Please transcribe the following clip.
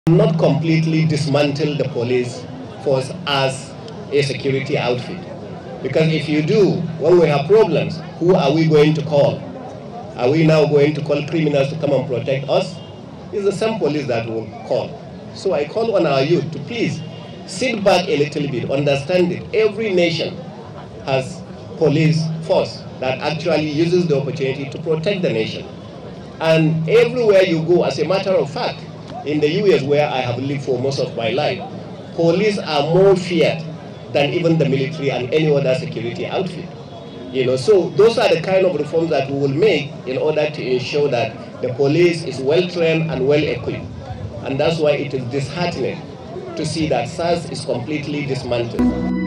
Not completely dismantle the police force as a security outfit. Because if you do, when we have problems, who are we going to call? Are we now going to call criminals to come and protect us? It's the same police that will call. So I call on our youth to please sit back a little bit, understand it. Every nation has police force that actually uses the opportunity to protect the nation. And everywhere you go, as a matter of fact, in the US where I have lived for most of my life, police are more feared than even the military and any other security outfit. So those are the kind of reforms that we will make in order to ensure that the police is well trained and well equipped. And that's why it is disheartening to see that SARS is completely dismantled.